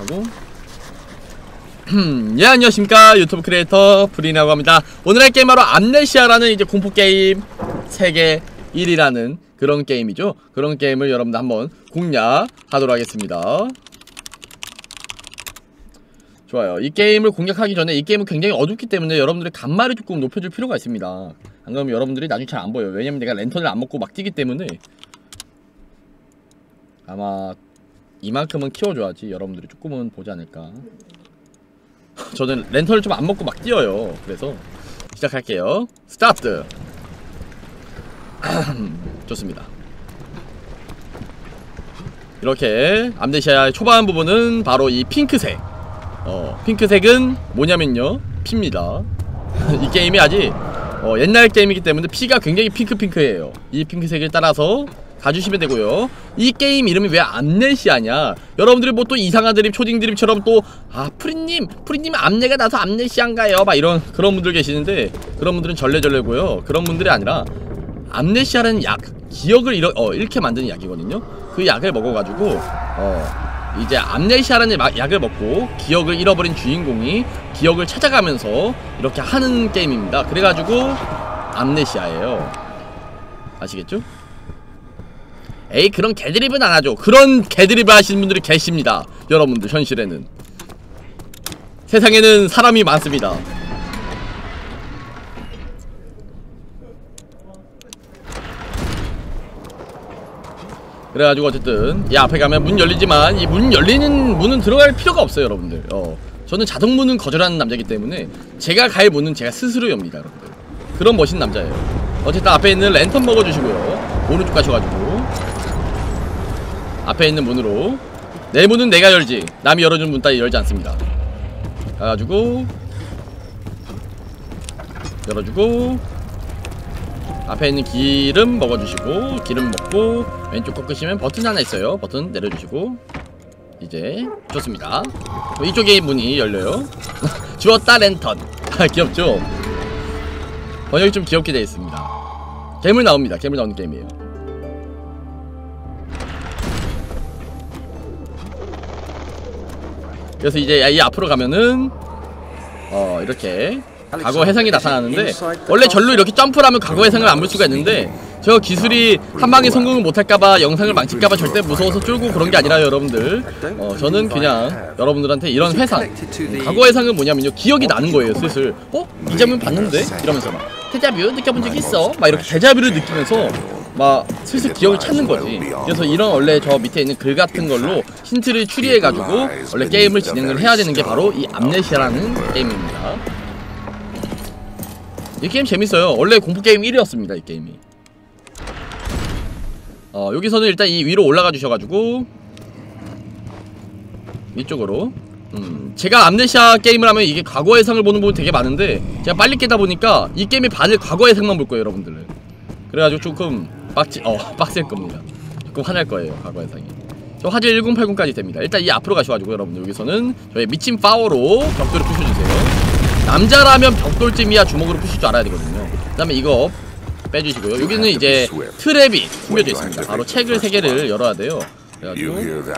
하고 예, 안녕하십니까. 유튜브 크리에이터 브린이라고 합니다. 오늘 할 게임 바로 암네시아라는 이제 공포게임 세계 1위라는 그런 게임이죠. 그런 게임을 여러분들 한번 공략하도록 하겠습니다. 좋아요. 이 게임을 공략하기 전에 이 게임은 굉장히 어둡기 때문에 여러분들의 감마를 조금 높여줄 필요가 있습니다. 안 그러면 여러분들이 나중에 잘 안 보여요. 왜냐면 내가 랜턴을 안 먹고 막 뛰기 때문에 아마 이만큼은 키워줘야지 여러분들이 조금은 보지 않을까. 저는 랜턴을 좀 안 먹고 막 뛰어요. 그래서 시작할게요. 스타트. 좋습니다. 이렇게 암네시아의 초반 부분은 바로 이 핑크색. 핑크색은 뭐냐면요, 피입니다. 이 게임이 아직 옛날 게임이기 때문에 피가 굉장히 핑크핑크해요. 이 핑크색을 따라서 가주시면 되고요. 이 게임 이름이 왜 암네시아냐, 여러분들이 뭐 또 이상한 드립, 초딩 드립처럼 또 프리님 암네가 나서 암네시아인가요? 막 이런 그런 분들 계시는데, 그런 분들은 전래전래고요. 그런 분들이 아니라 암네시아라는 약, 기억을 잃게 만드는 약이거든요. 그 약을 먹어가지고 이제 암네시아라는 약을 먹고 기억을 잃어버린 주인공이 기억을 찾아가면서 이렇게 하는 게임입니다. 그래가지고 암네시아예요. 아시겠죠? 에이, 그런 개드립은 안하죠. 그런 개드립을 하시는 분들이 계십니다. 여러분들 현실에는 세상에는 사람이 많습니다. 그래가지고 어쨌든 이 앞에 가면 문 열리지만 이 문 열리는 문은 들어갈 필요가 없어요. 여러분들 저는 자동문은 거절하는 남자이기 때문에 제가 갈 문은 제가 스스로 엽니다. 여러분들 그런 멋있는 남자예요. 어쨌든 앞에 있는 랜턴 먹어주시고요. 오른쪽 가셔가지고 앞에 있는 문으로, 내 문은 내가 열지 남이 열어준 문 따위 열지 않습니다. 가가지고 열어주고 앞에 있는 기름 먹어주시고, 기름 먹고 왼쪽 꺾으시면 버튼 하나 있어요. 버튼 내려주시고 이제 좋습니다. 이쪽에 문이 열려요. 주웠다 랜턴. 귀엽죠? 번역이 좀 귀엽게 되어 있습니다. 괴물 나옵니다. 괴물 나오는 게임이에요. 그래서 이제 이 앞으로 가면은 이렇게 과거 해상이 나타나는데, 원래 절로 이렇게 점프를 하면 과거 해상을 안 볼 수가 있는데, 저 기술이 한방에 성공을 못할까봐, 영상을 망칠까봐 절대 무서워서 쫄고 그런 게 아니라 여러분들 저는 그냥 여러분들한테 이런 회상, 과거 해상은 뭐냐면요, 기억이 나는 거예요. 슬슬 이 장면 봤는데? 이러면서 막 데자뷰 느껴본 적 있어? 막 이렇게 데자뷰를 느끼면서 막 슬슬 기억을 찾는 거지. 그래서 이런 원래 저 밑에 있는 글 같은 걸로 힌트를 추리해가지고 원래 게임을 진행을 해야 되는 게 바로 이 암네시아라는 게임입니다. 이 게임 재밌어요. 원래 공포게임 1위였습니다 이 게임이. 여기서는 일단 이 위로 올라가 주셔가지고 이쪽으로 제가 암네시아 게임을 하면 이게 과거 해상을 보는 부분 되게 많은데, 제가 빨리 깨다 보니까 이 게임의 반을 과거 해상만 볼 거예요 여러분들. 그래가지고 조금 빡셀 겁니다. 조금 화날 거예요 과거 해상이. 저 화질 1080까지 됩니다. 일단 이 앞으로 가셔가지고 여러분들 여기서는 저의 미친 파워로 벽돌을 부셔주세요. 남자라면 벽돌쯤이야 주먹으로 부실 줄 알아야 되거든요. 그 다음에 이거 빼주시고요. 여기는 이제 트랩이 숨겨져 있습니다. 바로 책을 3개를 열어야 돼요. 그래가지고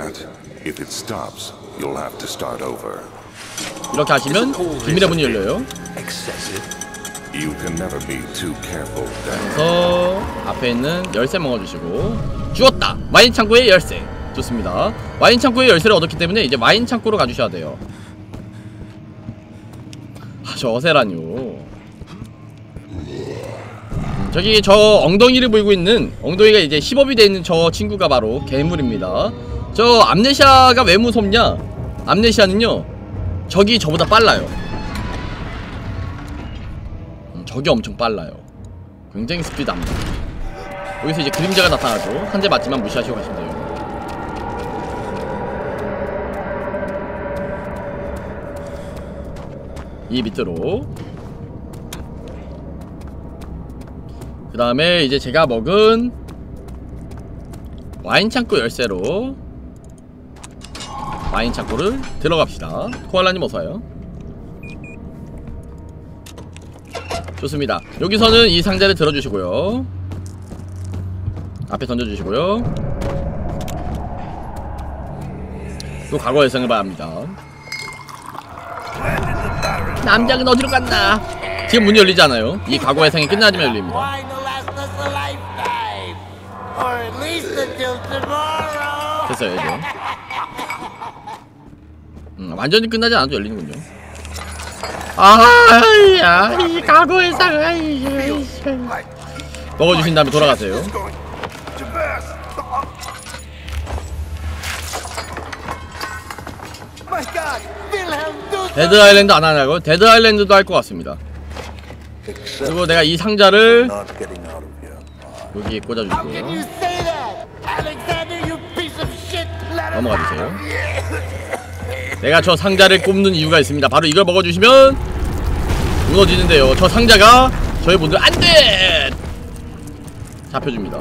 이렇게 하시면 비밀의 문이 열려요. 그래서 앞에 있는 열쇠 먹어주시고, 주웠다! 와인 창고의 열쇠. 좋습니다. 와인 창고의 열쇠를 얻었기 때문에 이제 와인 창고로 가주셔야 돼요. 저 어세라뇨. 저기 저 엉덩이를 보이고 있는, 엉덩이가 이제 힙업이 되어 있는 저 친구가 바로 괴물입니다. 저 암네시아가 왜 무섭냐, 암네시아는요 적이 저보다 빨라요. 적이 엄청 빨라요. 굉장히 스피드합니다. 여기서 이제 그림자가 나타나죠. 한 대 맞지만 무시하시고 가시면 돼요. 이 밑으로. 그 다음에 이제 제가 먹은 와인 창고 열쇠로 와인 창고를 들어갑시다. 코알라님 어서와요. 좋습니다. 여기서는 이 상자를 들어주시고요. 앞에 던져주시고요. 또 과거의 상을 봐야 합니다. 남장은 어디로 갔나? 지금 문이 열리지 않아요. 이 과거의 상이 끝나지만 열립니다. 됐어요 이제. 완전히 끝나지 않아도 열리는군요. 아야, 이 과거의 상. 먹어주신 다음에 돌아가세요. 데드 아일랜드 안 하냐고? 데드 아일랜드도 할 것 같습니다. 그리고 내가 이 상자를 여기에 꽂아주시고요. 넘어가주세요. 내가 저 상자를 꼽는 이유가 있습니다. 바로 이걸 먹어주시면 무너지는데요. 저 상자가 저희 분들 안돼! 잡혀줍니다.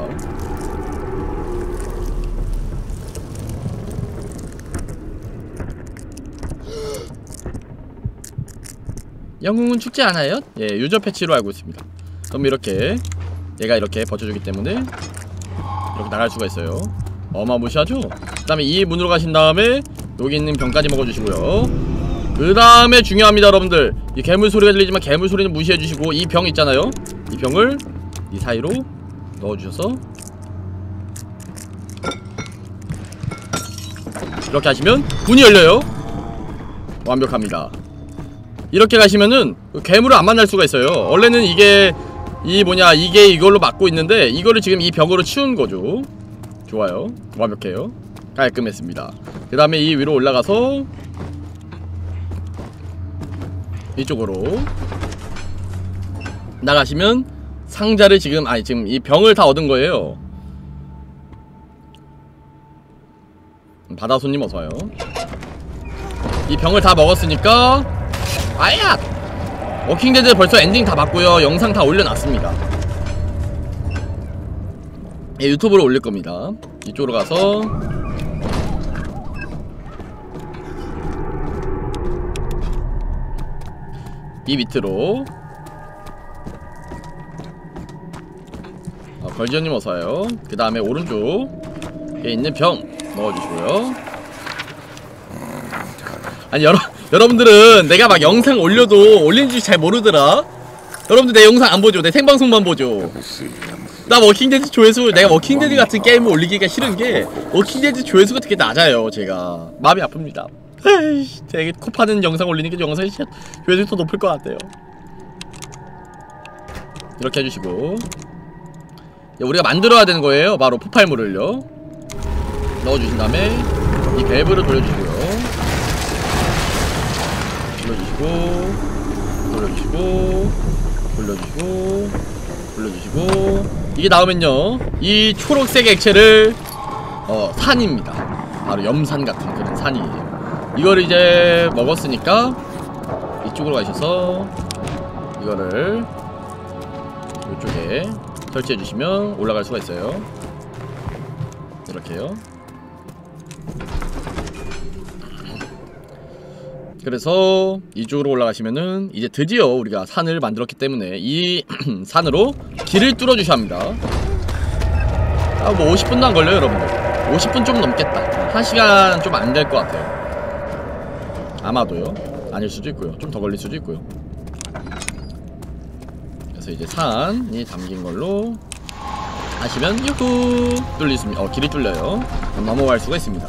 영웅은 죽지 않아요? 예, 유저 패치로 알고 있습니다. 그럼 이렇게 얘가 이렇게 버텨주기 때문에 이렇게 나갈 수가 있어요. 어마무시하죠? 그 다음에 이 문으로 가신 다음에 여기 있는 병까지 먹어주시고요. 그 다음에 중요합니다 여러분들. 이 괴물 소리가 들리지만 괴물 소리는 무시해주시고 이 병 있잖아요. 이 병을 이 사이로 넣어주셔서 이렇게 하시면 문이 열려요. 완벽합니다. 이렇게 가시면은 괴물을 안 만날 수가 있어요. 원래는 이게 이게 이걸로 막고 있는데 이거를 지금 이 벽으로 치운 거죠. 좋아요. 완벽해요. 깔끔했습니다. 그 다음에 이 위로 올라가서 이쪽으로 나가시면 상자를 지금 이 병을 다 얻은 거예요. 바다 손님 어서와요. 이 병을 다 먹었으니까 아야! 워킹데드 벌써 엔딩 다 봤고요. 영상 다 올려놨습니다. 예, 유튜브로 올릴 겁니다. 이쪽으로 가서 이 밑으로 걸지언님 어서와요. 그 다음에 오른쪽에 있는 병 넣어주시고요. 아니 여러분들은 내가 막 영상 올려도 올린지 잘 모르더라. 여러분들 내 영상 안 보죠? 내 생방송만 보죠? 나 워킹데드 조회수, 내가 워킹데드 같은 게임을 올리기가 싫은게 워킹데드 조회수가 되게 낮아요. 제가 마음이 아픕니다. 에이씨, 되게 코 파는 영상 올리니까 영상이 조회수가 더 높을 것 같아요. 이렇게 해주시고 우리가 만들어야 되는 거예요. 바로 폭발물을요. 넣어주신 다음에 이 밸브를 돌려주시고요. 돌려주시고 이게 나오면요 이 초록색 액체를 산입니다. 바로 염산 같은 그런 산이에요. 이거를 이제 먹었으니까 이쪽으로 가셔서 이거를 이쪽에 설치해 주시면 올라갈 수가 있어요. 이렇게요. 그래서 이쪽으로 올라가시면은 이제 드디어 우리가 산을 만들었기 때문에 이 산으로 길을 뚫어 주셔야 합니다. 뭐 50분도 안 걸려요 여러분들. 50분 좀 넘겠다. 1시간 좀 안 될 것 같아요. 아마도요. 아닐 수도 있고요. 좀 더 걸릴 수도 있고요. 그래서 이제 산이 담긴 걸로 하시면 유후 뚫리습니다. 길이 뚫려요. 넘어갈 수가 있습니다.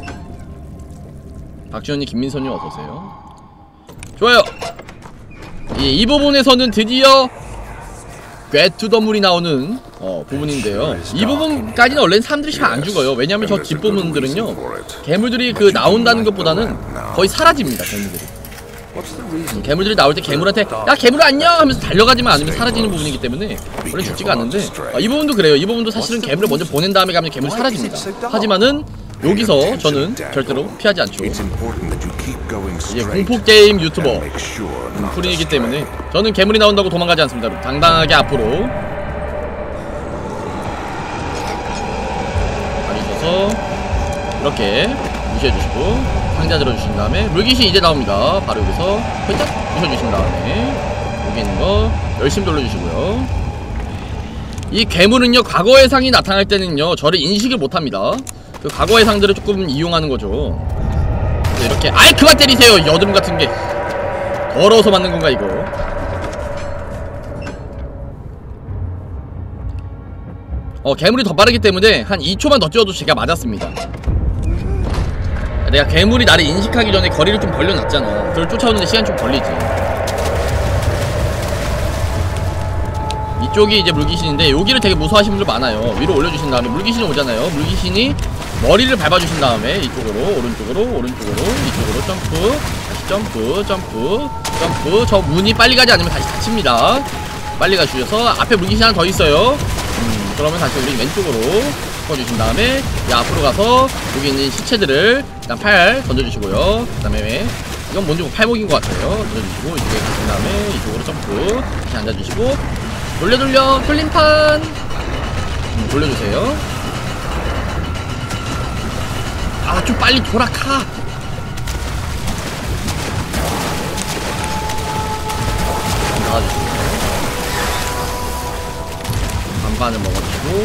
박지현님, 김민선님 어서오세요. 좋아요. 이 부분에서는 드디어 꿰투더물이 나오는 부분인데요. 이 부분까지는 원래는 사람들이 잘 안 죽어요. 왜냐면 저 뒷부분들은요 괴물들이 나온다는 것보다는 거의 사라집니다. 괴물들이 나올 때 괴물한테 야 괴물 안녕 하면서 달려가지만 않으면 사라지는 부분이기 때문에 원래 죽지가 않는데 이 부분도 그래요. 이 부분도 사실은 괴물을 먼저 보낸 다음에 가면 괴물이 사라집니다. 하지만은 여기서 저는 절대로 피하지 않죠. 이제 공포게임 유튜버 프린이기 때문에 저는 괴물이 나온다고 도망가지 않습니다. 당당하게 앞으로 가주셔서 이렇게 무시해주시고 상자 들어주신 다음에 물귀신 이제 나옵니다. 바로 여기서 살짝 부셔주신 다음에 여기 있는 거 열심히 돌려주시고요. 이 괴물은요 과거의 상이 나타날 때는요 저를 인식을 못합니다. 그 과거의 상들을 조금 이용하는 거죠. 그래서 이렇게 아이 그만 때리세요 여드름 같은게. 더러워서 맞는 건가 이거. 괴물이 더 빠르기 때문에 한 2초만 더 뛰어도 제가 맞았습니다. 내가 괴물이 나를 인식하기 전에 거리를 좀 벌려놨잖아. 그걸 쫓아오는데 시간 좀 걸리지. 이쪽이 이제 물귀신인데 여기를 되게 무서워하시는 분들 많아요. 위로 올려주신 다음에 물귀신이 오잖아요. 물귀신이 머리를 밟아주신 다음에 이쪽으로 오른쪽으로 이쪽으로 점프, 다시 점프 점프 점프. 저 문이 빨리 가지 않으면 다시 닫힙니다. 빨리 가주셔서 앞에 물귀신 하나 더 있어요. 그러면 다시 우리 왼쪽으로 꺾어주신 다음에 앞으로 가서 여기 있는 시체들을 일단 팔 던져주시고요. 그 다음에 이건 뭔지 팔목인 것 같아요. 던져주시고 이쪽에 가신 다음에 이쪽으로 점프 다시 앉아주시고 돌려 돌림판 돌려주세요. 아 좀 빨리 돌아가. 나와주시고 반반을 먹어주시고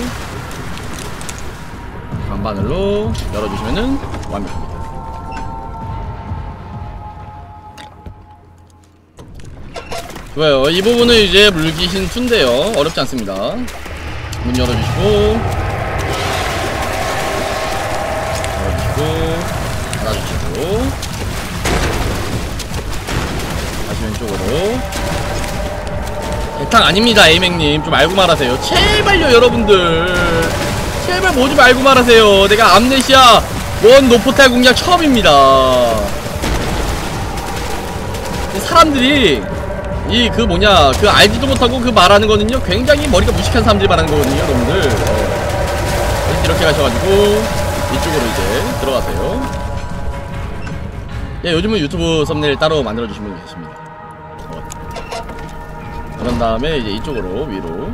반바늘로 열어주시면은 완벽합니다. 좋아요. 이 부분은 이제 물귀신 2인데요. 어렵지 않습니다. 문 열어주시고 닫아주시고 다시 왼쪽으로. 대탕 아닙니다 에이맥님. 좀 알고 말하세요. 제발요 여러분들. 제발 뭐 좀 알고 말하세요. 내가 암네시아 원 노포탈 공략 처음입니다. 사람들이 그 알지도 못하고 그 말하는 거는요 굉장히 머리가 무식한 사람들이 말하는 거거든요 여러분들. 이렇게 가셔가지고 이쪽으로 이제 들어가세요. 예, 요즘은 유튜브 썸네일 따로 만들어주신 분이 계십니다. 그런 다음에 이제 이쪽으로 위로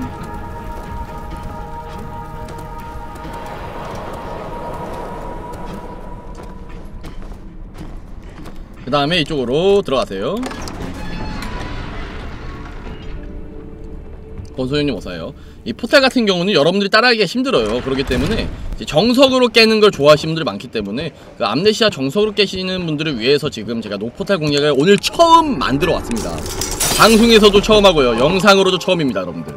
그 다음에 이쪽으로 들어가세요. 권소연님 어서요. 이 포탈 같은 경우는 여러분들이 따라하기가 힘들어요. 그렇기 때문에 이제 정석으로 깨는 걸 좋아하시는 분들이 많기 때문에 그 암네시아 정석으로 깨시는 분들을 위해서 지금 제가 노포탈 공략을 오늘 처음 만들어 왔습니다. 방송에서도 처음 하고요. 영상으로도 처음입니다 여러분들.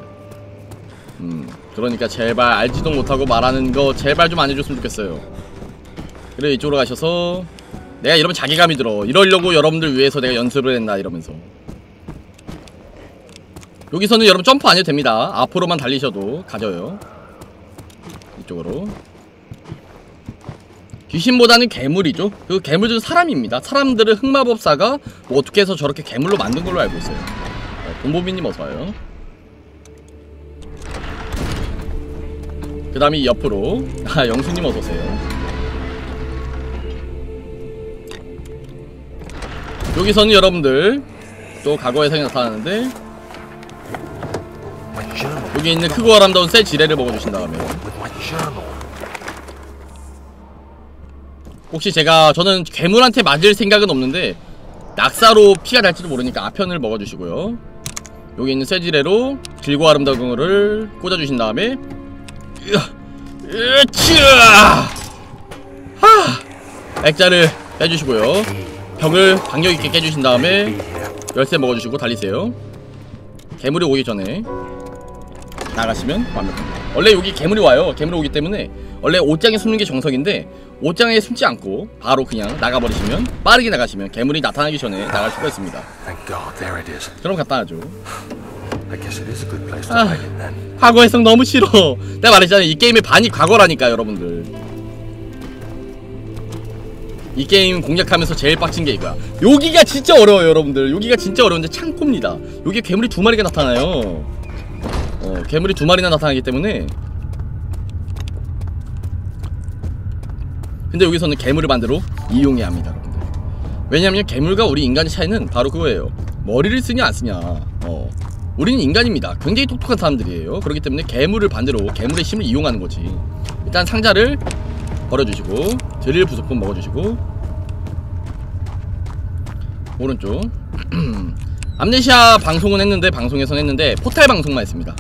그러니까 제발 알지도 못하고 말하는 거 제발 좀 안 해줬으면 좋겠어요. 그래 이쪽으로 가셔서 내가 이러면 자괴감이 들어. 이러려고 여러분들 위해서 내가 연습을 했나 이러면서. 여기서는 여러분 점프 안 해도 됩니다. 앞으로만 달리셔도 가져요. 이쪽으로. 귀신보다는 괴물이죠. 그 괴물들은 사람입니다. 사람들은 흑마법사가 뭐 어떻게 해서 저렇게 괴물로 만든 걸로 알고 있어요. 본보비님 어서와요. 그 다음에 옆으로 영수님 어서오세요. 여기서는 여러분들 또 과거의 성이 나타나는데 여기 있는 크고 아름다운 새 지뢰를 먹어주신 다음에 혹시 저는 괴물한테 맞을 생각은 없는데 낙사로 피가 날지도 모르니까 아편을 먹어주시고요. 여기 있는 새 지뢰로 길고 아름다운 거를 꽂아주신 다음에 액자를 빼주시고요. 벽을 강력있게 깨주신 다음에 열쇠 먹어주시고 달리세요. 괴물이 오기 전에 나가시면 완벽합니다. 원래 여기 괴물이 와요. 괴물이 오기 때문에 원래 옷장에 숨는 게 정석인데 옷장에 숨지 않고 바로 그냥 나가버리시면 빠르게 나가시면 괴물이 나타나기 전에 나갈 수가 있습니다. 그럼 갖다 놔줘. 과거의 성 너무 싫어. 내가 말했잖아요. 이 게임의 반이 과거라니까 여러분들. 이 게임 공략하면서 제일 빡친 게 이거야. 여기가 진짜 어려워요 여러분들. 여기가 진짜 어려운데 창고입니다. 여기 괴물이 2마리가 나타나요. 괴물이 2마리나 나타나기 때문에. 근데 여기서는 괴물을 반대로 이용해야 합니다 여러분들. 왜냐면 괴물과 우리 인간의 차이는 바로 그거예요. 머리를 쓰냐 안 쓰냐. 우리는 인간입니다. 굉장히 똑똑한 사람들이에요. 그렇기 때문에 괴물을 반대로 괴물의 힘을 이용하는 거지. 일단 상자를 버려주시고 드릴 부속품 먹어주시고 오른쪽 암네시아 방송은 했는데 방송에선 했는데 포탈 방송만 했습니다.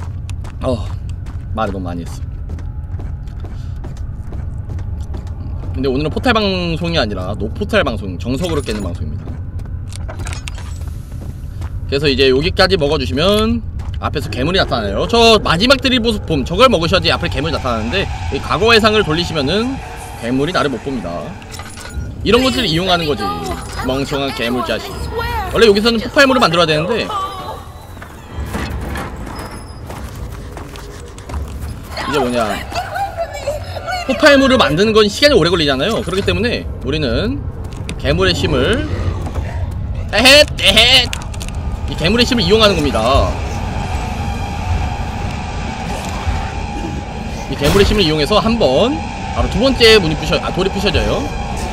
말을 너무 많이 했어. 근데 오늘은 포탈 방송이 아니라 노포탈 방송, 정석으로 깨는 방송입니다. 그래서 이제 여기까지 먹어주시면 앞에서 괴물이 나타나요. 저 마지막 드리보스폼 저걸 먹으셔야지 앞에 괴물이 나타나는데 이 과거 예상을 돌리시면은 괴물이 나를 못 봅니다. 이런 것들을 이용하는 거지, 멍청한 괴물 자식. 원래 여기서는 폭발물을 만들어야 되는데 이제 뭐냐, 폭발물을 만드는 건 시간이 오래 걸리잖아요. 그렇기 때문에 우리는 괴물의 힘을 이 괴물의 힘을 이용하는 겁니다. 이 괴물의 힘을 이용해서 한번 바로 두 번째 돌이 부셔져요.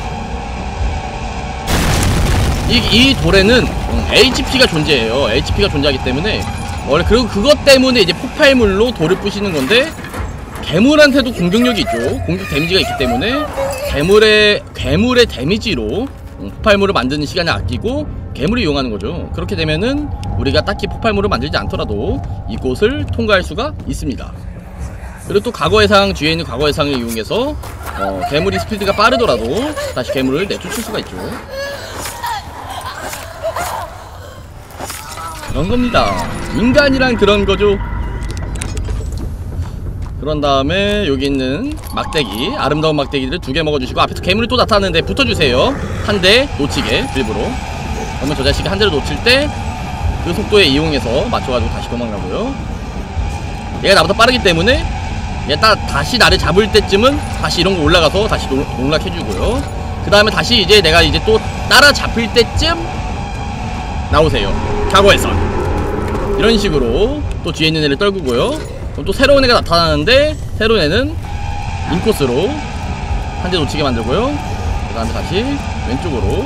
이 돌에는 HP가 존재해요. HP가 존재하기 때문에 원래 그리고 그것 때문에 이제 폭발물로 돌을 부시는 건데, 괴물한테도 공격력이 있죠. 공격 데미지가 있기 때문에 괴물의 데미지로 폭발물을 만드는 시간을 아끼고 괴물을 이용하는 거죠. 그렇게 되면은 우리가 딱히 폭발물을 만들지 않더라도 이곳을 통과할 수가 있습니다. 그리고 또 과거예상, 뒤에 있는 과거예상을 이용해서 괴물이 스피드가 빠르더라도 다시 괴물을 내쫓을 수가 있죠. 그런 겁니다. 인간이란 그런 거죠. 그런 다음에 여기 있는 막대기, 아름다운 막대기를 2개 먹어주시고, 앞에서 괴물이 또 나타나는데 붙어주세요. 한 대 놓치게 일부러. 그러면 저 자식이 한 대를 놓칠 때 그 속도에 이용해서 맞춰가지고 다시 도망가고요. 얘가 나보다 빠르기 때문에 얘가 다시 나를 잡을 때쯤은 다시 이런 거 올라가서 다시 농락해주고요. 그 다음에 다시 이제 내가 이제 또 따라 잡힐 때쯤 나오세요. 과거에선 이런 식으로 또 뒤에 있는 애를 떨구고요. 그럼 또 새로운 애가 나타나는데 새로운 애는 인코스로 한 대 놓치게 만들고요. 그 다음에 다시 왼쪽으로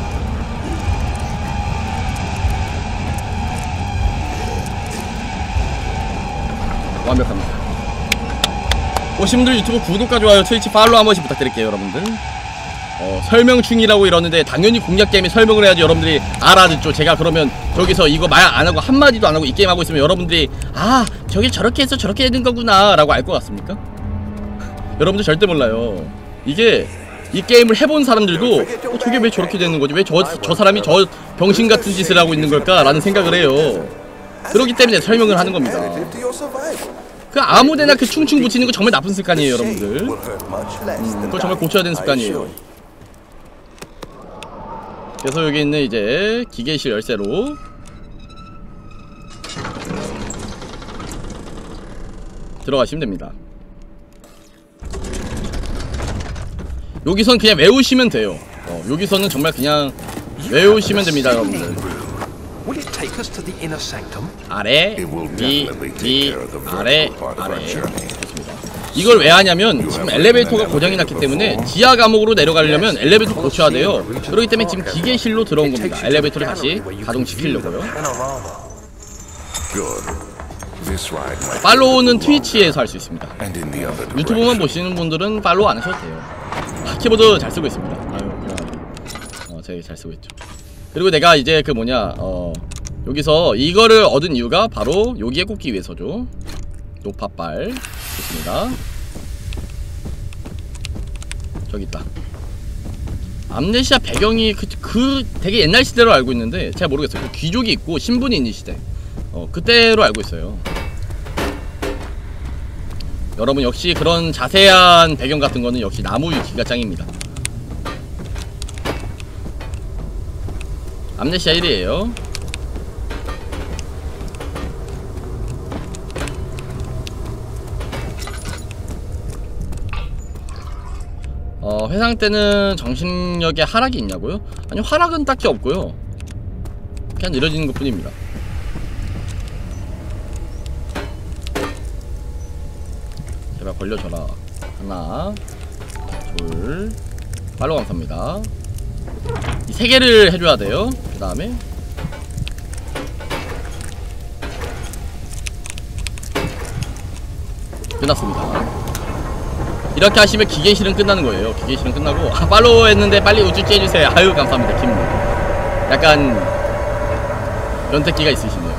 완벽합니다. 오신 분들 유튜브 구독과 좋아요, 트위치 팔로우 한 번씩 부탁드릴게요. 여러분들 설명 중이라고 이러는데 당연히 공략 게임에 설명을 해야지 여러분들이 알아듣죠. 제가 그러면 저기서 이거 말 안하고 한마디도 안하고 이 게임 하고 있으면 여러분들이 아 저길 저렇게 해서 저렇게 되는 거구나 라고 알 것 같습니까? 여러분들 절대 몰라요. 이게 이 게임을 해본 사람들도 저게 왜 저렇게 되는 거지, 왜 저 사람이 저 병신같은 짓을 하고 있는 걸까 라는 생각을 해요. 그렇기 때문에 설명을 하는 겁니다. 그 아무데나 그 충충 붙이는 거 정말 나쁜 습관이에요. 여러분들 그거 정말 고쳐야 되는 습관이에요. 그래서 여기 있는 이제 기계실 열쇠로 들어가시면 됩니다. 여기선 그냥 외우시면 돼요. 여기서는 정말 그냥 외우시면 됩니다. 여러분들 아래 위 아래 좋습니다. 이걸 왜 하냐면 지금 엘리베이터가 고장이 났기 때문에 지하 감옥으로 내려가려면 엘리베이터 고쳐야 돼요. 그렇기 때문에 지금 기계실로 들어온 겁니다. 엘리베이터를 다시 가동시키려고요. 팔로우는 트위치에서 할 수 있습니다. 유튜브만 보시는 분들은 팔로우 안 하셔도 돼요. 키보드 잘 쓰고 있습니다. 아유 그냥 되게 잘 쓰고 있죠. 그리고 내가 이제 그 뭐냐 여기서 이거를 얻은 이유가 바로 여기에 꽂기 위해서죠. 녹파빨 좋습니다. 저기 있다. 암네시아 배경이 그 되게 옛날 시대로 알고 있는데 잘 모르겠어요. 그 귀족이 있고 신분이 있는 시대 그때로 알고 있어요. 여러분 역시 그런 자세한 배경 같은 거는 역시 나무 위키가 짱입니다. 암네시아 1이에요. 회상 때는 정신력에 하락이 있냐고요? 아니 하락은 딱히 없고요. 그냥 느려지는 것 뿐입니다. 제발 걸려줘라. 하나 둘 팔로우 감사합니다. 이 3개를 해줘야 돼요. 그 다음에 끝났습니다. 이렇게 하시면 기계실은 끝나는 거예요. 기계실은 끝나고 팔로우 했는데 빨리 우쭈찌 해주세요. 아유 감사합니다. 김 약간 연택기가 있으시네요.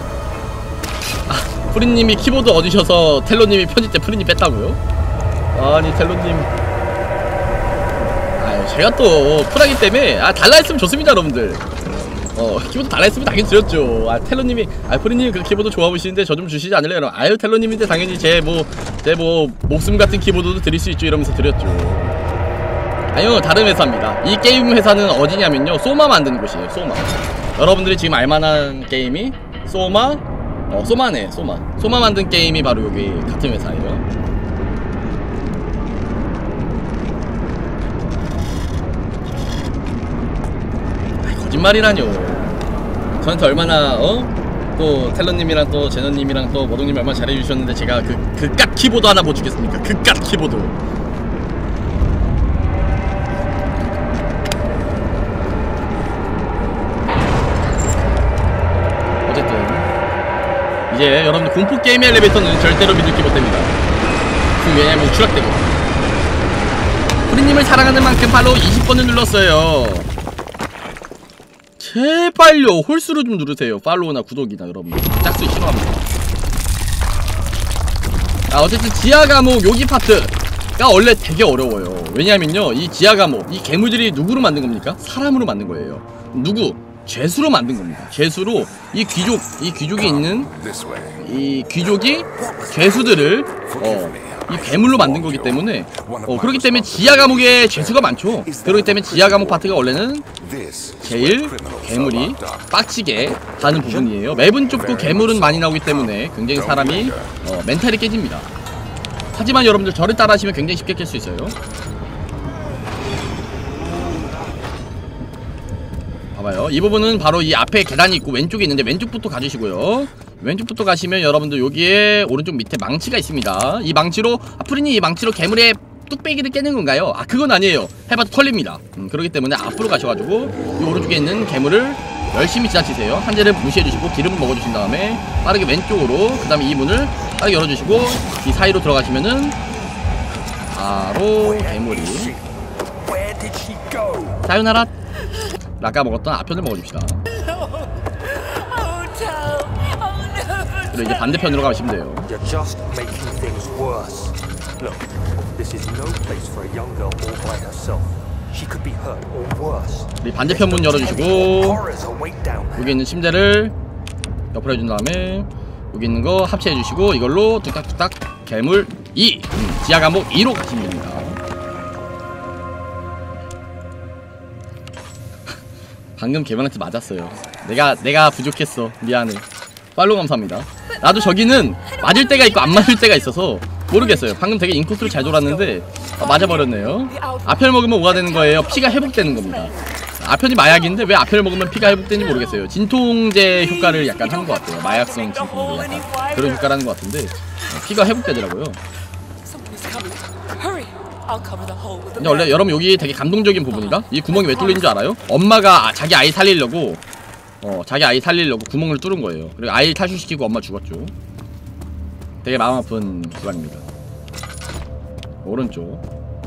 프리님이 키보드 얻으셔서 텔로님이 편집 때 프리님 뺐다고요? 아니 텔로님 제가 또 프라기 때문에 달라했으면 좋습니다 여러분들. 키보드 달라했으면 당연히 드렸죠. 텔러님이 프리님 그 키보드 좋아 보시는데 저 좀 주시지 않을래요? 여러분. 아유 텔러님인데 당연히 제 목숨 같은 키보드도 드릴 수 있죠 이러면서 드렸죠. 아니요 다른 회사입니다. 이 게임 회사는 어디냐면요 소마 만드는 곳이에요. 소마. 여러분들이 지금 알만한 게임이 소마네. 소마 만든 게임이 바로 여기 같은 회사예요. 거짓말이라뇨. 저한테 얼마나 또 텔러님이랑 또 제너님이랑 또 머동님 얼마나 잘해주셨는데 제가 그깟 키보드 하나 못 주겠습니까? 그깟 키보드. 어쨌든 이제 여러분들 공포게임 엘리베이터는 절대로 믿을게 못됩니다. 왜냐면 추락되거든. 프리님을 사랑하는 만큼 바로 20번을 눌렀어요. 제발요 홀수로 좀 누르세요. 팔로우나 구독이나 여러분 짝수 싫어합니다. 어쨌든 지하감옥 여기 파트가 원래 되게 어려워요. 왜냐면요 이 지하감옥 이 괴물들이 누구로 만든 겁니까? 사람으로 만든 거예요. 누구? 죄수로 만든 겁니다. 죄수로 이 귀족이 있는 이 귀족이 죄수들을 이 괴물로 만든 거기 때문에 그렇기 때문에 지하 감옥에 죄수가 많죠. 그렇기 때문에 지하 감옥 파트가 원래는 제일 괴물이 빡치게 하는 부분이에요. 맵은 좁고 괴물은 많이 나오기 때문에 굉장히 사람이 멘탈이 깨집니다. 하지만 여러분들 저를 따라하시면 굉장히 쉽게 깰 수 있어요. 봐봐요. 이 부분은 바로 이 앞에 계단이 있고 왼쪽에 있는데 왼쪽부터 가주시고요. 왼쪽부터 가시면 여러분들 여기에 오른쪽 밑에 망치가 있습니다. 이 망치로 프리님 이 망치로 괴물의 뚝배기를 깨는 건가요? 그건 아니에요. 해봐도 털립니다. 그렇기 때문에 앞으로 가셔가지고 이 오른쪽에 있는 괴물을 열심히 지나치세요. 한 대를 무시해주시고 기름을 먹어주신 다음에 빠르게 왼쪽으로 그 다음에 이 문을 빠르게 열어주시고 이 사이로 들어가시면은 바로 괴물이 사요나라. 아까 먹었던 아편을 먹어줍시다. 그리고 이제 반대편으로 가시면 돼요. 우리 반대편 문 열어주시고 여기 있는 침대를 옆으로 해준 다음에 여기 있는 거 합체해주시고 이걸로 뚝딱뚝딱 괴물 2 지하감옥 2로 가시면 됩니다. 방금 개방한테 맞았어요. 내가 부족했어. 미안해. 팔로우 감사합니다. 나도 저기는 맞을 때가 있고 안 맞을 때가 있어서 모르겠어요. 방금 되게 인코스로 잘 돌았는데 맞아버렸네요. 아편을 먹으면 뭐가 되는 거예요? 피가 회복되는 겁니다. 아편이 마약인데 왜 아편을 먹으면 피가 회복되는지 모르겠어요. 진통제 효과를 약간 하는 것 같아요. 마약성 진통제 약간 그런 효과를 하는 것 같은데 피가 회복되더라고요. 근데 원래 여러분 여기 되게 감동적인 부분이다? 이 구멍이 왜 뚫린 줄 알아요? 엄마가 자기 아이 살리려고 구멍을 뚫은 거예요. 그리고 아이 탈출시키고 엄마 죽었죠. 되게 마음 아픈 구간입니다. 오른쪽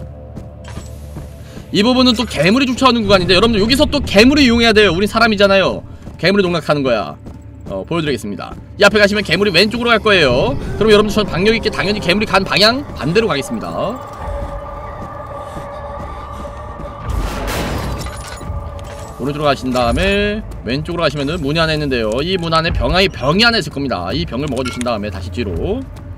이 부분은 또 괴물이 쫓아오는 구간인데 여러분들 여기서 또 괴물을 이용해야 돼요. 우린 사람이잖아요. 괴물이 농락하는 거야. 보여드리겠습니다. 이 앞에 가시면 괴물이 왼쪽으로 갈 거예요. 그럼 여러분들 저 박력있게 당연히 괴물이 간 방향 반대로 가겠습니다. 오른쪽으로 가신 다음에 왼쪽으로 가시면은 문이 하나 있는데요. 이 문 안에 병이 하나 있을 겁니다. 이 병을 먹어주신 다음에 다시 뒤로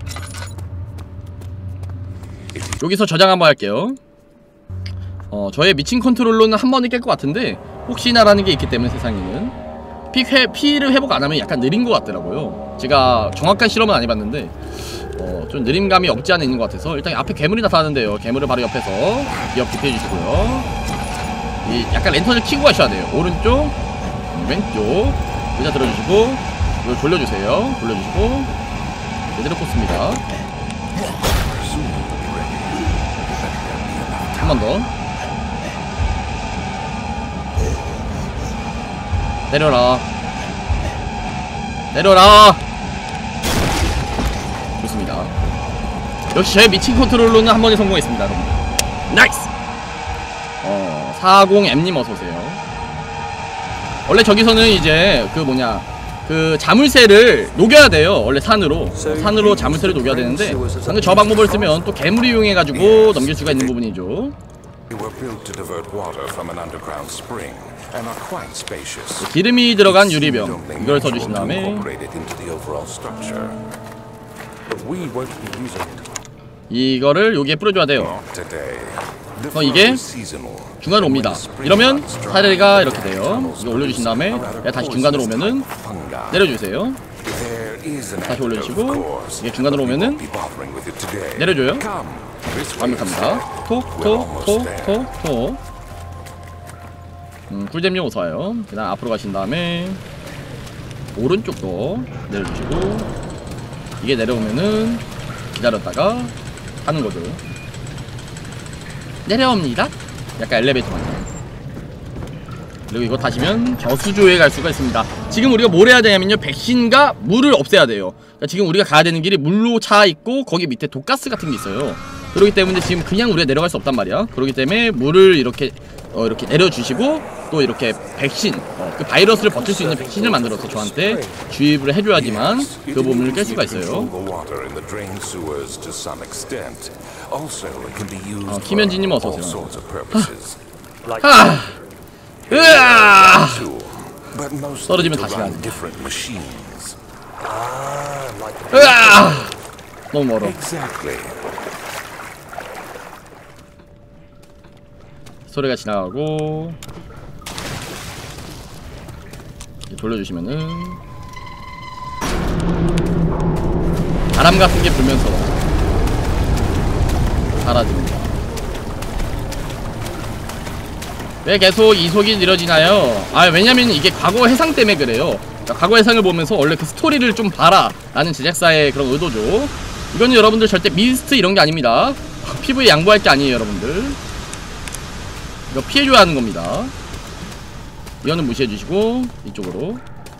여기서 저장 한번 할게요. 저의 미친 컨트롤로는 한 번에 깰 것 같은데 혹시나라는 게 있기 때문에 세상에는 피를 회복 안 하면 약간 느린 것 같더라고요. 제가 정확한 실험은 안 해봤는데 좀 느림감이 없지 않아 있는 것 같아서 일단 앞에 괴물이 나타나는데요. 괴물을 바로 옆에서 기억 기피해주시고요. 이 약간 랜턴을 켜고 가셔야 돼요. 오른쪽, 왼쪽 의자 들어주시고 이걸 돌려주세요. 돌려주시고 제대로 꽂습니다. 한 번 더 내려라 내려라. 좋습니다. 역시 제 미친 컨트롤로는 한 번에 성공했습니다 여러분. 나이스. 40M님 어서오세요. 원래 저기서는 이제 그 자물쇠를 녹여야 돼요. 원래 산으로 자물쇠를 녹여야 되는데 방금 저 방법을 쓰면 또 괴물을 이용해가지고 넘길 수가 있는 부분이죠. 기름이 들어간 유리병 이걸 써주신 다음에 이거를 여기에 뿌려줘야 돼요. 이게 중간으로 옵니다. 이러면 사다리가 이렇게 돼요. 이거 올려주신 다음에 다시 중간으로 오면은 내려주세요. 다시 올려주시고 이게 중간으로 오면은 내려줘요. 완벽합니다. 톡톡톡톡톡. 꿀잼용 어서와요. 그 다음 앞으로 가신 다음에 오른쪽도 내려주시고 이게 내려오면은 기다렸다가 하는 거죠. 내려옵니다. 약간 엘리베이터 같네요. 그리고 이거 타시면 저수조에 갈 수가 있습니다. 지금 우리가 뭘 해야 되냐면요, 백신과 물을 없애야 돼요. 그러니까 지금 우리가 가야 되는 길이 물로 차 있고 거기 밑에 독가스 같은 게 있어요. 그렇기 때문에 지금 그냥 우리가 내려갈 수 없단 말이야. 그렇기 때문에 물을 이렇게 이렇게 내려주시고 또 이렇게 백신, 그 바이러스를 버틸 수 있는 백신을 만들어서 저한테 주입을 해줘야지만 그 몸을 깰 수가 있어요. 김현진님 어서오세요. 으아! 떨어지면 다시 가야 돼. 으아! 너무 멀어. 소리가 지나가고 돌려주시면은 바람 같은 게 불면서 사라집니다. 왜 계속 이속이 느려지나요? 왜냐면 이게 과거 해상 때문에 그래요. 그러니까 과거 해상을 보면서 원래 그 스토리를 좀 봐라 라는 제작사의 그런 의도죠. 이거는 여러분들 절대 미스트 이런게 아닙니다. 피부에 양보할 게 아니에요 여러분들. 이거 피해줘야 하는 겁니다. 이거는 무시해주시고 이쪽으로.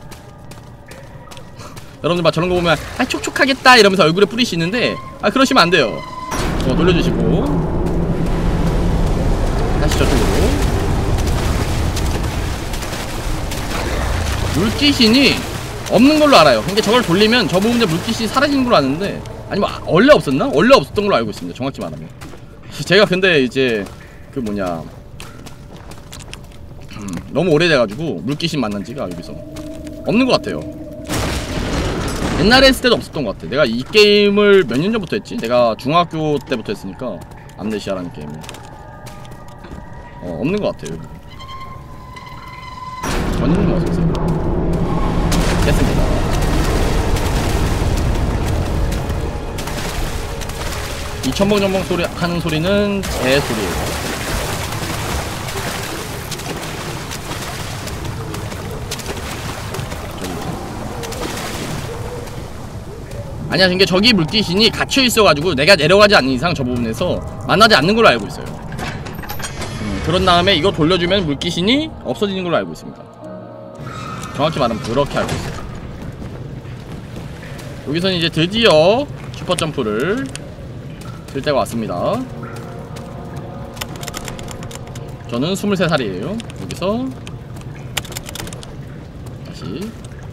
여러분들 막 저런거 보면 촉촉하겠다 이러면서 얼굴에 뿌리시는데 그러시면 안돼요. 돌려주시고 다시 저쪽으로. 물귀신이 없는 걸로 알아요. 근데 저걸 돌리면 저 부분에 물귀신이 사라지는 걸로 아는데, 아니면 원래 없었나? 원래 없었던 걸로 알고 있습니다. 정확히 말하면. 제가 근데 이제 그 뭐냐 너무 오래돼가지고 물귀신 만난지가 여기서 없는 것 같아요. 옛날에 했을 때도 없었던 것 같아. 내가 이 게임을 몇 년 전부터 했지? 내가 중학교 때부터 했으니까 암네시아라는 게임을 없는 것 같아요. 전인님 어서오세요. 됐습니다. 이 첨벙첨벙 소리 하는 소리는 제 소리예요. 아니야, 이게 저기 물귀신이 갇혀 있어가지고 내가 내려가지 않는 이상 저 부분에서 만나지 않는 걸로 알고 있어요. 그런 다음에 이거 돌려주면 물귀신이 없어지는 걸로 알고 있습니다. 정확히 말하면 그렇게 알고 있어요. 여기서는 이제 드디어 슈퍼점프를 쓸 때가 왔습니다. 저는 23살이에요 여기서 다시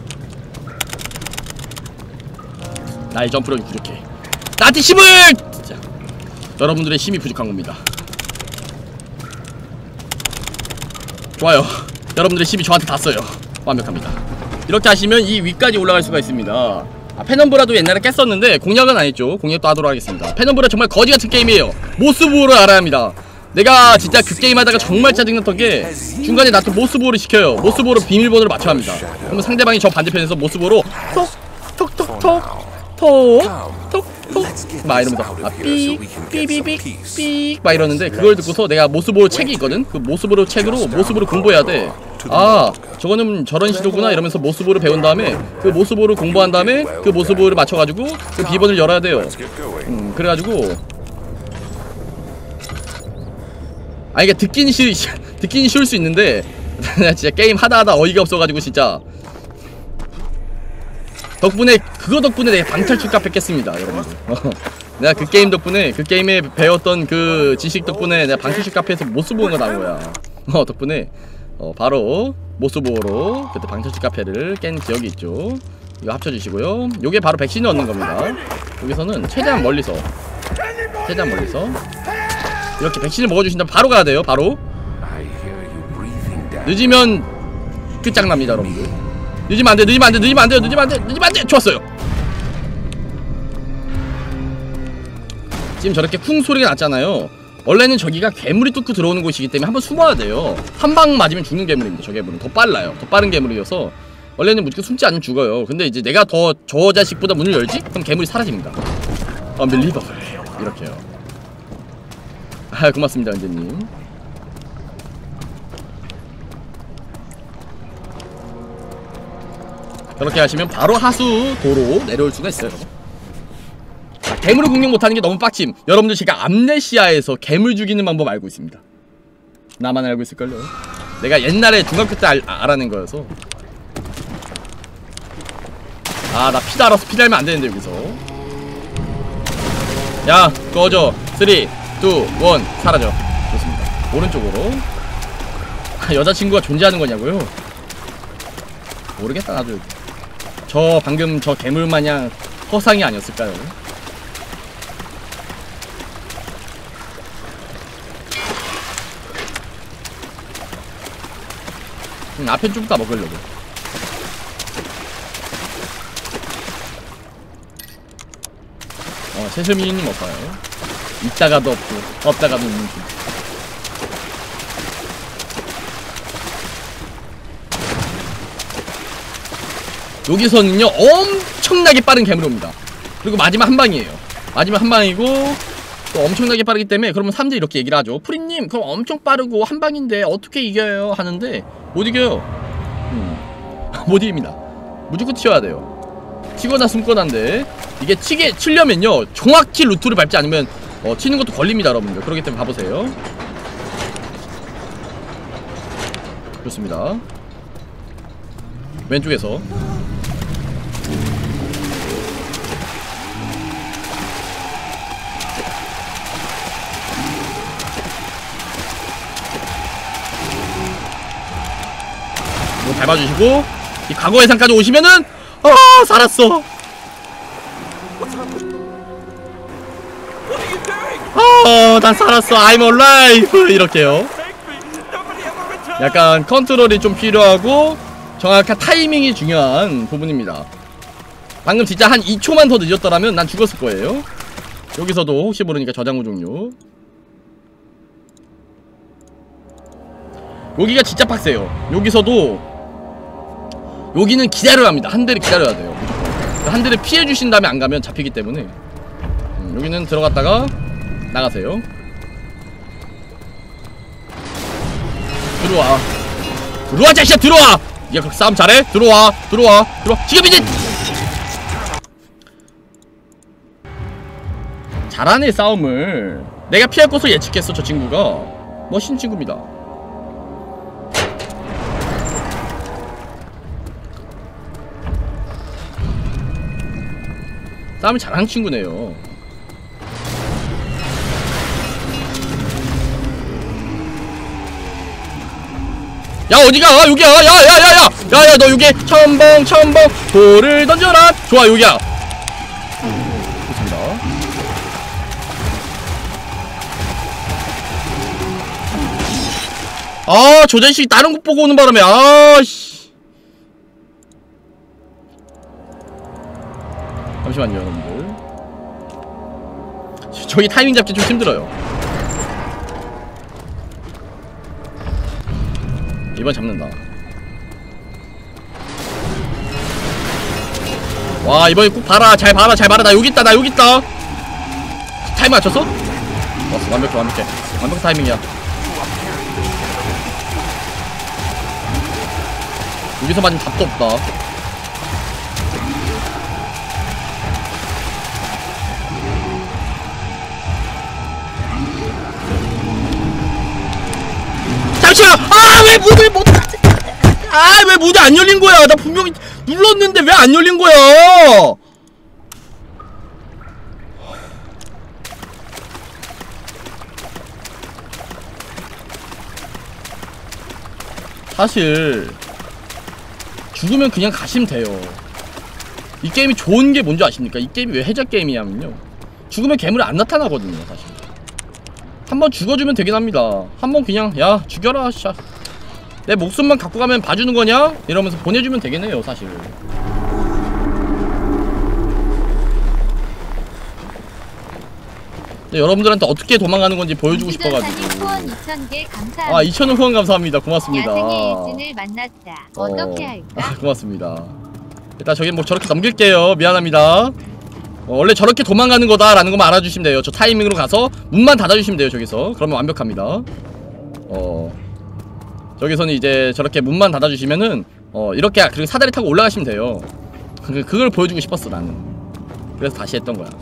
나의 점프력이 부족해. 나한테 힘을! 진짜 여러분들의 힘이 부족한 겁니다. 좋아요. 여러분들의 힘이 저한테 닿았어요. 완벽합니다. 이렇게 하시면 이 위까지 올라갈 수가 있습니다. 페넘브라도 옛날에 깼었는데 공략은 안 했죠. 공략도 하도록 하겠습니다. 페넘브라 정말 거지같은 게임이에요. 모스보호를 알아야 합니다. 내가 진짜 그 게임 하다가 정말 짜증났던 게 중간에 나한테 모스보호를 시켜요. 모스보호로 비밀번호를 맞춰야 합니다. 그러면 상대방이 저 반대편에서 모스보호로 톡톡톡톡 톡톡 막 이러면서 삑 막 이러는데, 그걸 듣고서 내가 모스보호 책이 있거든. 그 모스보호 책으로 모스보호를 공부해야 돼. 저거는 저런 시도구나 이러면서 모스보호를 배운 다음에 그 모스보호를 공부한 다음에 그 모스보호를 맞춰가지고 그 비번을 열어야 돼요. 그래가지고 이게 듣기는 쉬울 수 있는데 나 진짜 게임 하다 어이가 없어가지고 진짜 그거 덕분에 내가 방탈출 카페 깼습니다 여러분들. 내가 그 게임 덕분에, 그 게임에 배웠던 그 지식 덕분에 내가 방탈출 카페에서 모스보호가 나온 거야. 덕분에 바로 모스보호로 그때 방탈출 카페를 깬 기억이 있죠. 이거 합쳐주시고요. 요게 바로 백신을 얻는 겁니다. 여기서는 최대한 멀리서 이렇게 백신을 먹어주신다면 바로 가야 돼요. 바로. 늦으면 끝장납니다, 여러분들. 늦으면 안 돼, 늦으면 안 돼, 늦으면 안 돼요, 늦으면 안 돼, 늦으면 안 돼. 좋았어요. 지금 저렇게 쿵 소리가 났잖아요. 원래는 저기가 괴물이 뚫고 들어오는 곳이기 때문에 한번 숨어야 돼요. 한 방 맞으면 죽는 괴물입니다. 저 괴물은 더 빨라요. 더 빠른 괴물이어서 원래는 무조건 숨지 않으면 죽어요. 근데 이제 내가 더 저 자식보다 문을 열지? 그럼 괴물이 사라집니다. Unbelievable. 이렇게요. 아, 고맙습니다, 은재님. 그렇게 하시면 바로 하수 도로 내려올 수가 있어요. 자, 괴물을 공격 못하는 게 너무 빡침. 여러분들 제가 암네시아에서 괴물 죽이는 방법 알고 있습니다. 나만 알고 있을걸요. 내가 옛날에 중학교 때 알아낸 거여서. 아, 나 피 달아서 피 달면 안 되는데 여기서. 야, 꺼져. 3, 2, 1 사라져. 좋습니다. 오른쪽으로. 여자친구가 존재하는 거냐고요? 모르겠다 나도. 저 방금 저 괴물마냥 허상이 아니었을까요? 앞에 좀 더 먹으려고. 세슬미님 없어요. 있다가도 없고 없다가도 있는 중. 여기서는요 엄청나게 빠른 괴물이 옵니다. 그리고 마지막 한 방이에요. 마지막 한 방이고 또 엄청나게 빠르기 때문에 그러면 사람들이 이렇게 얘기를 하죠. 프리님 그럼 엄청 빠르고 한 방인데 어떻게 이겨요? 하는데 못 이겨요. 못 이깁니다. 무조건 튀어야 돼요. 튀거나 숨거나인데 이게 치려면요 정확히 루트를 밟지 않으면 튀는 것도 걸립니다, 여러분들. 그렇기 때문에 봐보세요. 좋습니다. 왼쪽에서 이거 밟아주시고 이 과거의 상까지 오시면은 살았어. 난 살았어. I'm alive. 이렇게요. 약간 컨트롤이 좀 필요하고 정확한 타이밍이 중요한 부분입니다. 방금 진짜 한 2초만 더 늦었더라면 난 죽었을 거예요. 여기서도 혹시 모르니까 저장후 종료. 여기가 진짜 빡세요. 여기서도 여기는 기다려야 합니다. 한 대를 기다려야 돼요. 무조건. 한 대를 피해주신 다음에 안 가면 잡히기 때문에 여기는 들어갔다가 나가세요. 들어와. 들어와 자식아 들어와. 야 그렇게 싸움 잘해? 들어와. 들어와. 지금 이제 잘하네 싸움을. 내가 피할 곳을 예측했어. 저 친구가 멋진 친구입니다. 싸움을 잘하는 친구네요. 야 어디가? 여기야. 야야야야 너 여기 첨벙 돌을 던져라. 좋아 여기야. 좋습니다. 저 자식이 다른 곳 보고 오는 바람에 아씨. 잠시만요 여러분들. 저기 타이밍 잡기 좀 힘들어요. 이번 잡는다. 와 이번에 꼭 봐라. 잘 봐라. 나 여기 있다. 타이밍 맞췄어? 완벽해. 완벽한 타이밍이야. 여기서 맞으면 답도 없다. 잠시만! 왜 문을 못 왜 문이 안 열린 거야? 나 분명히 눌렀는데 왜 안 열린 거야? 사실 죽으면 그냥 가시면 돼요. 이 게임이 좋은 게 뭔지 아십니까? 이 게임이 왜 해적 게임이냐면요 죽으면 괴물이 안 나타나거든요 사실. 한번 죽어주면 되긴 합니다. 한번 그냥 야 죽여라 샤. 내 목숨만 갖고 가면 봐주는 거냐? 이러면서 보내주면 되긴 해요 사실. 여러분들한테 어떻게 도망가는 건지 보여주고 싶어가지고. 후원 2000개 감사합니다. 아 2,000원 후원 감사합니다. 고맙습니다. 야생의 일진을 만났다. 어떻게 할까? 고맙습니다. 일단 저기 뭐 저렇게 넘길게요. 미안합니다. 원래 저렇게 도망가는 거다라는 것만 알아주시면 돼요. 저 타이밍으로 가서 문만 닫아주시면 돼요. 저기서 그러면 완벽합니다. 저기서는 이제 저렇게 문만 닫아주시면은 이렇게 그리고 사다리 타고 올라가시면 돼요. 그걸 보여주고 싶었어 나는. 그래서 다시 했던 거야.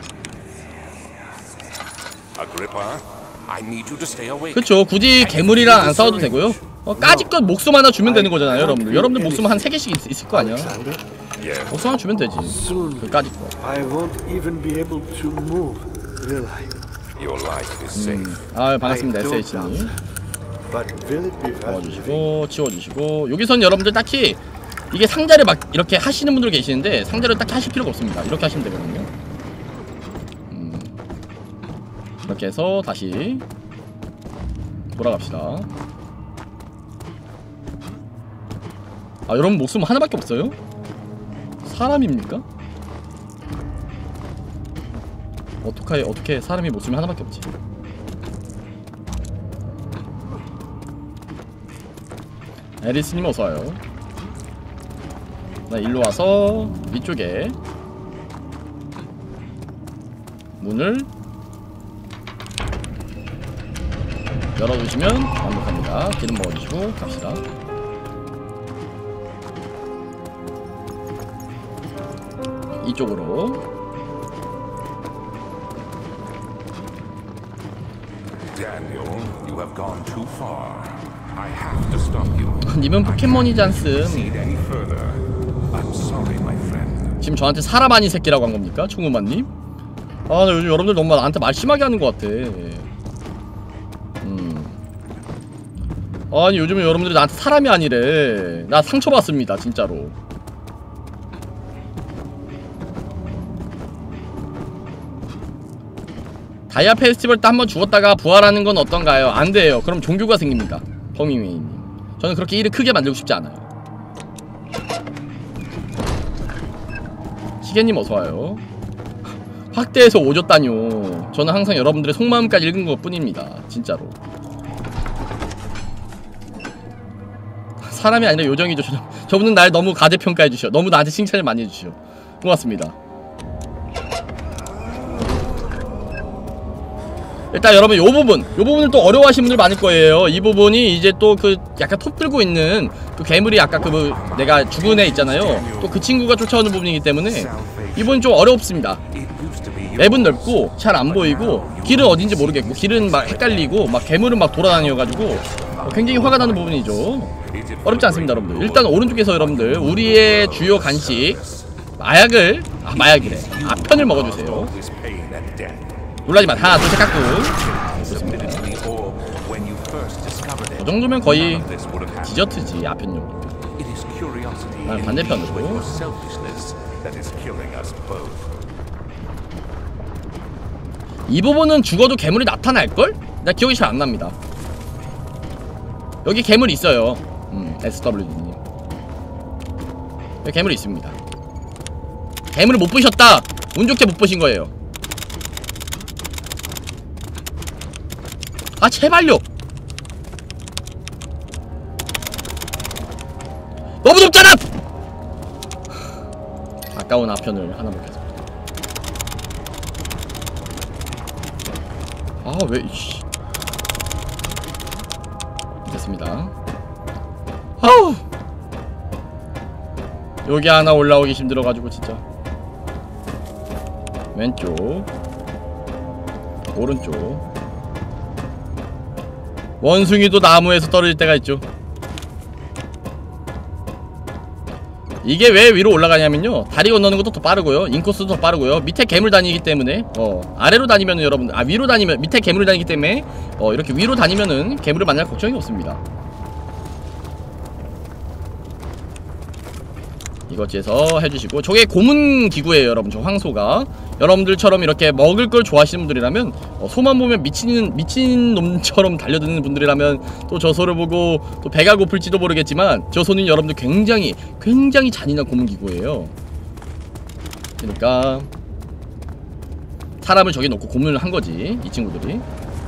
그쵸, 굳이 괴물이랑 안 싸워도 되고요. 까짓것 목숨 하나 주면 되는 거잖아요 여러분들. 여러분들 목숨 한 3개씩 있을 거 아니야. 목숨 하나 주면 되지. 그 까짓것. 아 반갑습니다 SH님. 도와주시고 치워주시고. 여기선 여러분들 딱히 이게 상자를 막 이렇게 하시는 분들 계시는데 상자를 딱히 하실 필요가 없습니다. 이렇게 하시면 되거든요. 이렇게 해서 다시 돌아갑시다. 아 여러분 목숨 하나밖에 없어요? 사람입니까? 어떻게 사람이 목숨이 하나밖에 없지? 에리스님 어서와요. 나 일로 와서 위쪽에 문을 열어주시면 완벽합니다. 기름 먹어주시고 갑시다. 이쪽으로. 님은 포켓몬이지 않음. 지금 저한테 사람 아닌 새끼라고 한 겁니까? 총우만님? 아, 나 요즘 여러분들 너무 나한테 말 심하게 하는 것 같아. 아니 요즘은 여러분들이 나한테 사람이 아니래. 나 상처받습니다 진짜로. 다이아 페스티벌 때 한번 죽었다가 부활하는 건 어떤가요? 안 돼요. 그럼 종교가 생깁니다. 범위메이님. 저는 그렇게 일을 크게 만들고 싶지 않아요. 시계님 어서와요. 확대해서 오졌다뇨. 저는 항상 여러분들의 속마음까지 읽은 것 뿐입니다 진짜로. 사람이 아니라 요정이죠. 저분은 날 너무 가대평가해주셔. 너무 나한테 칭찬을 많이 해주셔. 고맙습니다. 일단 여러분 요 부분을 또 어려워하시는 분들 많을 거예요. 이 부분이 이제 또 그 약간 톱 들고 있는 그 괴물이 아까 그 내가 죽은 애 있잖아요. 또 그 친구가 쫓아오는 부분이기 때문에 이 부분이 좀 어렵습니다. 맵은 넓고 잘 안 보이고 길은 어딘지 모르겠고 길은 막 헷갈리고 막 괴물은 막 돌아다녀가지고 굉장히 화가 나는 부분이죠. 어렵지 않습니다 여러분들. 일단 오른쪽에서 여러분들 우리의 주요 간식 마약을 마약이래 아편을 먹어주세요. 놀라지마. 하나 둘 셋 깎고. 좋습니다. 이 정도면 거의 디저트지 아편용. 반대편으로. 이 부분은 죽어도 괴물이 나타날걸? 나 기억이 잘 안납니다. 여기 괴물이 있어요. SW님 여기 괴물이 있습니다. 괴물을 못 보셨다. 운 좋게 못 보신 거예요. 아 제발요. 너무 높잖아. 아까운 아편을 하나 먹겠습니다. 아 왜 이씨. 됐습니다. 아우 여기 하나 올라오기 힘들어가지고 진짜. 왼쪽 오른쪽. 원숭이도 나무에서 떨어질 때가 있죠. 이게 왜 위로 올라가냐면요 다리 건너는 것도 더 빠르고요 인코스도 더 빠르고요 밑에 괴물 다니기 때문에 아래로 다니면은 여러분들 위로 다니면 밑에 괴물이 다니기 때문에 이렇게 위로 다니면은 괴물을 만날 걱정이 없습니다. 이것지에서 해주시고 저게 고문 기구예요 여러분. 저 황소가 여러분들처럼 이렇게 먹을 걸 좋아하시는 분들이라면 소만 보면 미친 놈처럼 달려드는 분들이라면 또 저 소를 보고 또 배가 고플지도 모르겠지만 저 소는 여러분들 굉장히 잔인한 고문기구예요. 그러니까 사람을 저기 놓고 고문을 한 거지 이 친구들이.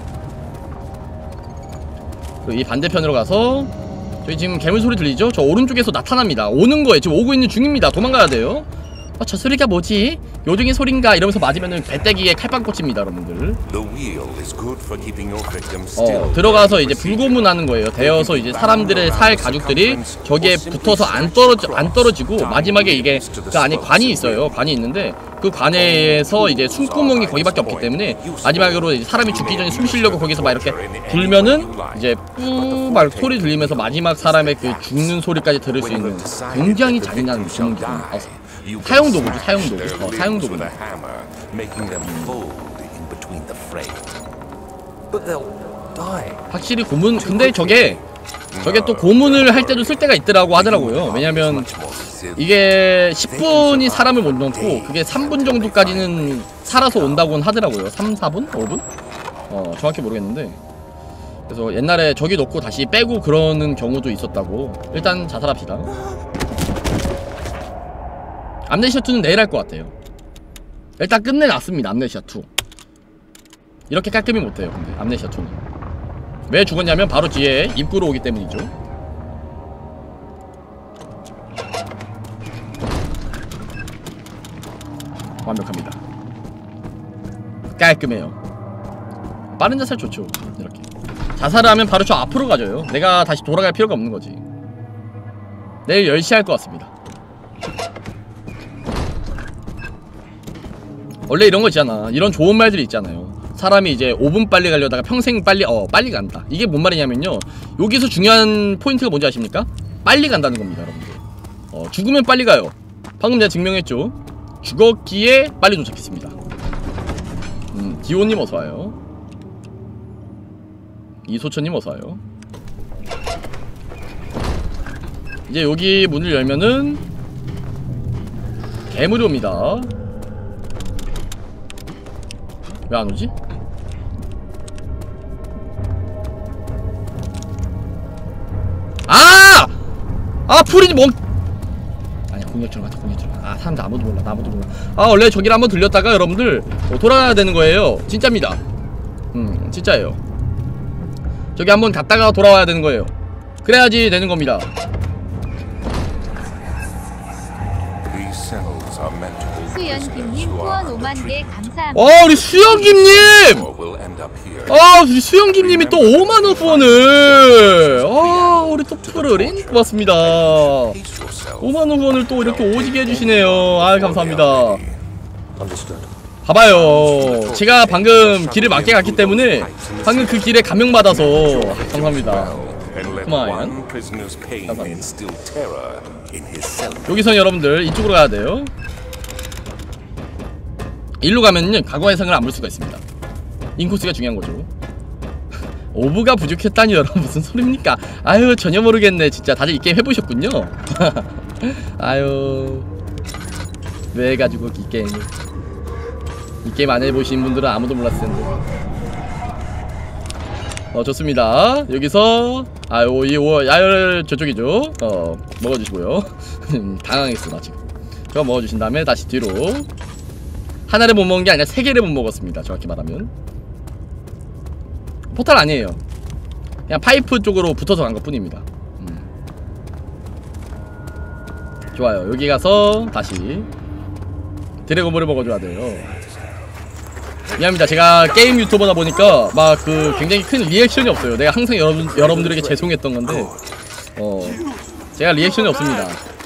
그리고 이 반대편으로 가서 저기 지금 괴물 소리 들리죠? 저 오른쪽에서 나타납니다. 오는 거예요. 지금 오고 있는 중입니다. 도망가야 돼요. 저 소리가 뭐지? 요정의 소린가? 이러면서 맞으면은 배때기에 칼빵 꽂힙니다, 여러분들. 들어가서 이제 불고문하는 거예요. 되어서 이제 사람들의 살 가죽들이 저기에 붙어서 안 떨어지고 마지막에 이게 그 안에 관이 있어요. 관이 있는데 그 관에서 이제 숨구멍이 거기밖에 없기 때문에 마지막으로 이제 사람이 죽기 전에 숨 쉬려고 거기서 막 이렇게 불면은 이제 뿌막 소리 들리면서 마지막 사람의 그 죽는 소리까지 들을 수 있는 굉장히 잔인한 고문기구입니다. 사용도구죠, 사용도구. 사용도구. 확실히 고문, 근데 저게 또 고문을 할 때도 쓸 때가 있더라고 하더라고요. 왜냐면 이게 10분이 사람을 못 넘고 그게 3분 정도까지는 살아서 온다고는 하더라고요. 3, 4분? 5분? 정확히 모르겠는데. 그래서 옛날에 저기 놓고 다시 빼고 그러는 경우도 있었다고. 일단 자살합시다. 암네시아2는 내일 할 것 같아요. 일단 끝내놨습니다. 암네시아2 이렇게 깔끔히 못해요. 근데 암네시아2는 왜 죽었냐면 바로 뒤에 입구로 오기 때문이죠. 완벽합니다. 깔끔해요. 빠른 자살 좋죠. 이렇게 자살을 하면 바로 저 앞으로 가져요. 내가 다시 돌아갈 필요가 없는 거지. 내일 10시 할 것 같습니다. 원래 이런 거 있잖아. 이런 좋은 말들이 있잖아요. 사람이 이제 5분 빨리 가려다가 평생 빨리 간다. 이게 뭔 말이냐면요, 여기서 중요한 포인트가 뭔지 아십니까? 빨리 간다는 겁니다, 여러분들. 죽으면 빨리 가요. 방금 내가 증명했죠. 죽었기에 빨리 도착했습니다. 디오님 어서와요. 이소천님 어서와요. 이제 여기 문을 열면은 괴물이 옵니다. 왜 안 오지? 풀이 아니야, 공격처럼 가자, 공격처럼. 사람들 아무도 몰라. 원래 저기를 한번 들렸다가 여러분들 돌아가야 되는 거예요. 진짜입니다. 진짜예요. 저기 한번 갔다가 돌아와야 되는 거예요. 그래야지 되는 겁니다. 수연김님 후원 5만개 감사합니다. 우리 수연김님! 우리 수연김님이 또 5만원 후원을! 우리 또 푸르린? 고맙습니다. 5만원 후원을 또 이렇게 오지게 해주시네요. 감사합니다. 봐봐요. 제가 방금 길을 맞게 갔기 때문에 방금 그 길에 감명받아서 감사합니다. 그만. 감사합니다. 여기서 여러분들 이쪽으로 가야 돼요. 일로 가면은 과거의 상을 안 볼 수가 있습니다. 인코스가 중요한 거죠. 오브가 부족했다니 여러분 무슨 소리입니까? 전혀 모르겠네. 진짜 다들 이 게임 해보셨군요. 왜 가지고 이 게임 안 해보신 분들은 아무도 몰랐을 텐데. 좋습니다. 여기서 저쪽이죠. 먹어주시고요. 당황했어 나 지금. 저거 먹어주신 다음에 다시 뒤로. 하나를 못 먹은 게 아니라 3개를 못 먹었습니다. 정확히 말하면 포탈 아니에요. 그냥 파이프 쪽으로 붙어서 간 것 뿐입니다. 좋아요. 여기 가서 다시 드래곤볼을 먹어줘야 돼요. 미안합니다. 제가 게임 유튜버다 보니까 막 굉장히 큰 리액션이 없어요. 내가 항상 여러분들에게 죄송했던 건데 제가 리액션이 없습니다.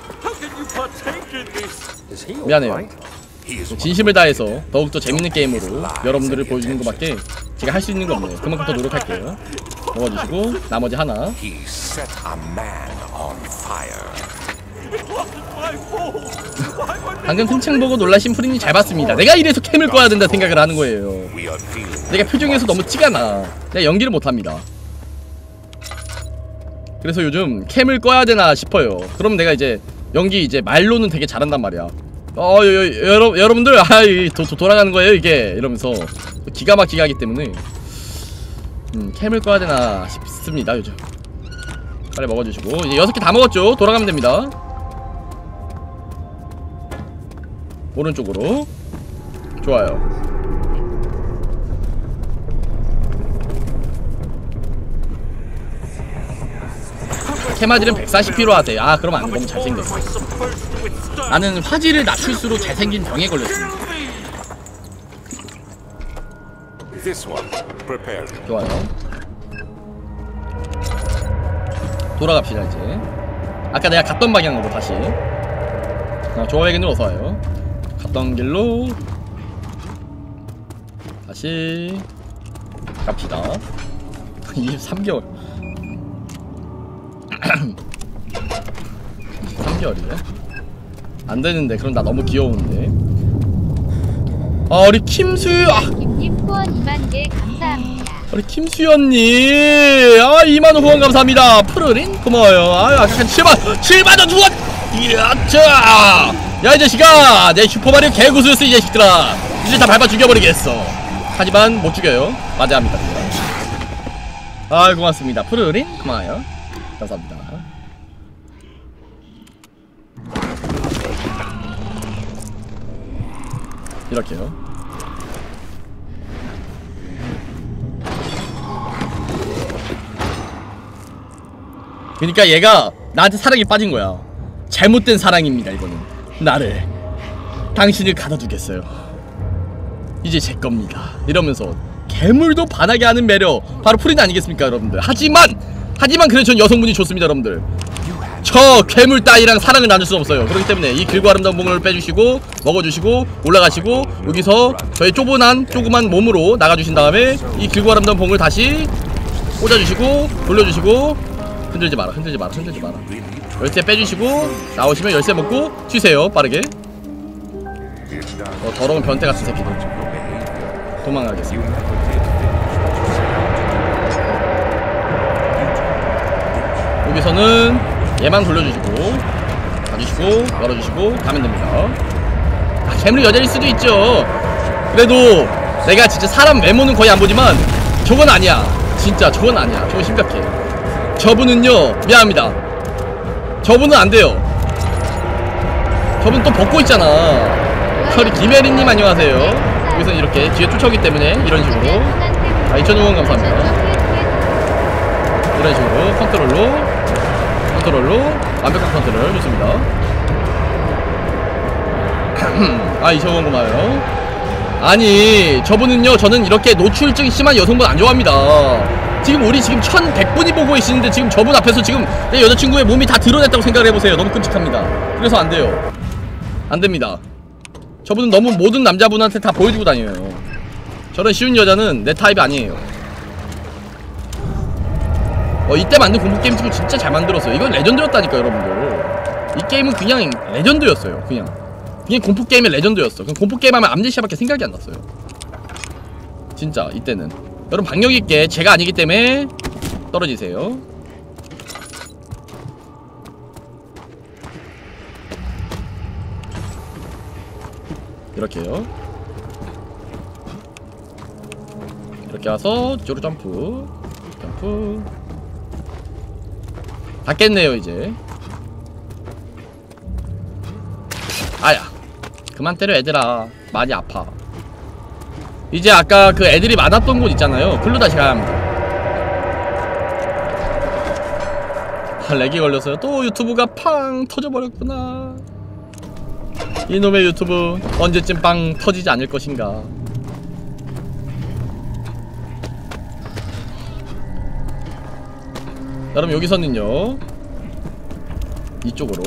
미안해요. 진심을 다해서 더욱더 재밌는 게임으로 여러분들을 보여주는 것밖에 제가 할 수 있는 거 없네요. 그만큼 더 노력할게요. 먹어주시고 나머지 하나. 방금 틈층 보고 놀라신 프린이 잘 봤습니다. 내가 이래서 캠을 꺼야 된다 생각을 하는 거예요. 내가 표정에서 너무 티가 나. 내가 연기를 못합니다. 그래서 요즘 캠을 꺼야 되나 싶어요. 그럼 내가 이제 연기 말로는 되게 잘한단 말이야. 여러분들 돌아가는 거예요 이게 이러면서 기가 막히게 하기 때문에 캠을 꺼야 되나 싶습니다 요즘. 빨리 먹어주시고 이제 6개 다 먹었죠. 돌아가면 됩니다. 오른쪽으로. 좋아요. 캐마질은 140p로 하세요. 아 그럼 안 너무 잘생겼어. 나는 화질을 낮출수록 잘생긴 병에 걸렸습니다. 좋아요. 돌아갑시다 이제. 아까 내가 갔던 방향으로 다시. 조화백인으로 어서와요. 갔던 길로 다시 갑시다. 23개월 23개월이요? 안되는데 그럼 나 너무 귀여운데. 아 우리 김수유 김님 후원 2만개 감사합니다. 우리 김수연님 아 2만원 후원 감사합니다. 푸르린 고마워요. 아 아까 7만원 후원. 이야 야이 자식아 내 슈퍼마리오 개구수였어 이 자식들아. 이제 다 밟아 죽여버리겠어. 하지만 못 죽여요. 맞아야 합니다. 아 고맙습니다. 푸르린 고마워요. 감사합니다. 이렇게요. 그러니까 얘가 나한테 사랑에 빠진 거야. 잘못된 사랑입니다 이거는. 나를 당신을 가둬두겠어요. 이제 제 겁니다. 이러면서 괴물도 반하게 하는 매력 바로 프린 아니겠습니까 여러분들. 하지만 그래도 전 여성분이 좋습니다 여러분들. 저 괴물 따위랑 사랑을 나눌 수 없어요. 그렇기 때문에 이 길고 아름다운 몸을 빼주시고 먹어주시고 올라가시고 여기서 저의 조그만 몸으로 나가주신 다음에 이 길고 아름다운 봉을 다시 꽂아주시고 돌려주시고 흔들지 마라. 열쇠 빼주시고 나오시면 열쇠 먹고 튀세요 빠르게. 더러운 변태 같은 새끼들 도망가겠습니다. 여기서는 얘만 돌려주시고 가주시고 열어주시고 가면 됩니다. 아 괴물이 여자일 수도 있죠. 그래도 내가 진짜 사람 외모는 거의 안 보지만 저건 아니야. 진짜 저건 아니야. 저건 심각해. 저분은요 미안합니다. 저분은 안 돼요. 저분 또 벗고 있잖아. 저리 김혜린님 안녕하세요. 여기서 이렇게 뒤에 쫓아오기 때문에 이런 식으로. 아 2,000원 감사합니다. 이런 식으로 컨트롤로 완벽한 컨트롤 좋습니다. 아 2,000원 고마워요. 아니 저분은요 저는 이렇게 노출증 심한 여성분 안 좋아합니다. 지금 우리 지금 1,100분이 보고 계시는데 지금 저분 앞에서 지금 내 여자친구의 몸이 다 드러냈다고 생각을 해보세요. 너무 끔찍합니다. 그래서 안 돼요. 안 됩니다. 저분은 너무 모든 남자분한테 다 보여주고 다녀요. 저런 쉬운 여자는 내 타입이 아니에요. 이때 만든 공포게임 치고 진짜 잘 만들었어요. 이건 레전드였다니까 여러분들. 이 게임은 그냥 레전드였어요. 그냥 공포게임의 레전드였어. 그냥 공포게임 하면 암네시아밖에 생각이 안 났어요. 진짜 이때는. 여러분 박력있게 제가 아니기 때문에 떨어지세요. 이렇게요. 이렇게 와서 뒤로 점프 닿겠네요 이제. 아야 그만 때려 애들아. 많이 아파. 이제 아까 그 애들이 많았던 곳 있잖아요. 글로 다시 가야 합니다. 렉이 걸렸어요. 또 유튜브가 팡 터져버렸구나. 이놈의 유튜브 언제쯤 빵 터지지 않을 것인가. 여러분 여기서는요 이쪽으로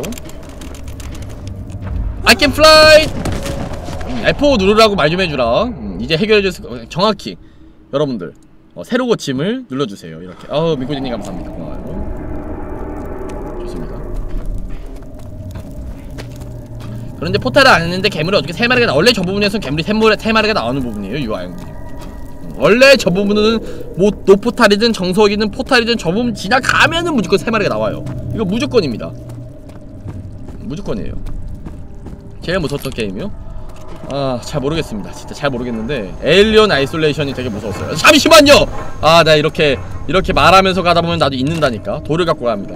I can fly! F5 누르라고 말 좀 해주라. 이제 해결해줄 정확히 여러분들 새로 고침을 눌러주세요. 이렇게. 민구진님 감사합니다. 고마워요. 좋습니다. 그런데 포탈을 안 했는데 괴물이 어떻게 3마리가 나. 원래 저 부분에서는 괴물이 3마리가 나오는 부분이에요 유아형님. 원래 저 부분은 뭐 노포탈이든 정석이든 포탈이든 저 부분 지나가면은 무조건 3마리가 나와요. 이거 무조건입니다. 무조건이에요. 제일 무서웠던 게임이요? 아, 잘 모르겠습니다. 진짜 잘 모르겠는데 에일리언 아이솔레이션이 되게 무서웠어요. 잠시만요! 아, 나 이렇게 말하면서 가다보면 나도 잊는다니까. 돌을 갖고 갑니다.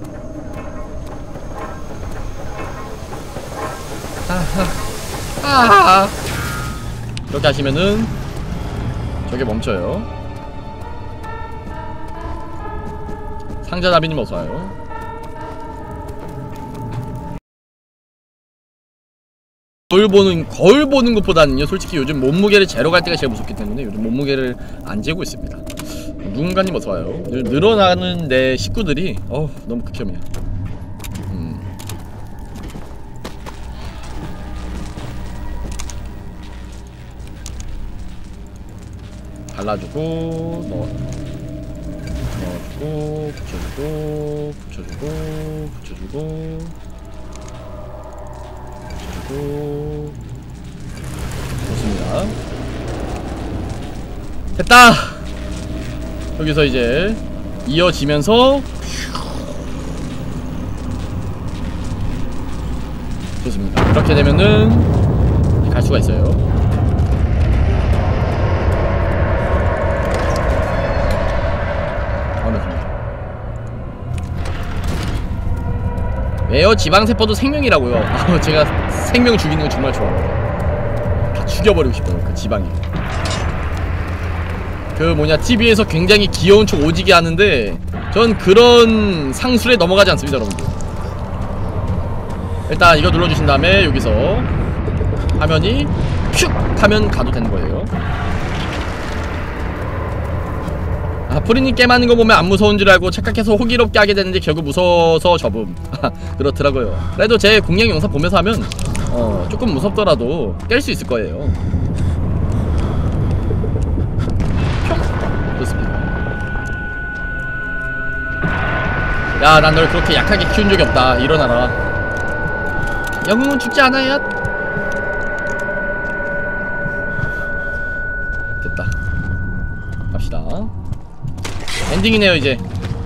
이렇게 하시면은 저게 멈춰요. 상자나비님 어서와요. 거울 보는 것보다는요, 솔직히 요즘 몸무게를 재러 갈 때가 제일 무섭기 때문에 요즘 몸무게를 안 재고 있습니다. 누군가님 어서와요. 늘어나는 내 식구들이 너무 극혐이야. 발라주고 넣어주고 붙여주고 좋습니다. 됐다. 여기서 이제 이어지면서 좋습니다. 이렇게 되면은 갈 수가 있어요. 왜요? 지방세포도 생명이라고요. 제가 생명 죽이는 거 정말 좋아합니다. 다 죽여버리고 싶어요, 그 지방이. TV에서 굉장히 귀여운 척 오지게 하는데 전 그런 상술에 넘어가지 않습니다, 여러분들. 일단 이거 눌러주신 다음에 여기서 화면이 퓨! 하면 가도 되는 거예요. 프리님 게임하는 거 보면 안 무서운 줄 알고 착각해서 호기롭게 하게 되는데 결국 무서워서 접음. 그렇더라고요. 그래도 제 공략 영상 보면서 하면 조금 무섭더라도 깰 수 있을 거예요. 좋습니다. 야, 난 널 그렇게 약하게 키운 적이 없다. 일어나라. 영웅은 죽지 않아요. 됐다. 갑시다. 엔딩이네요, 이제.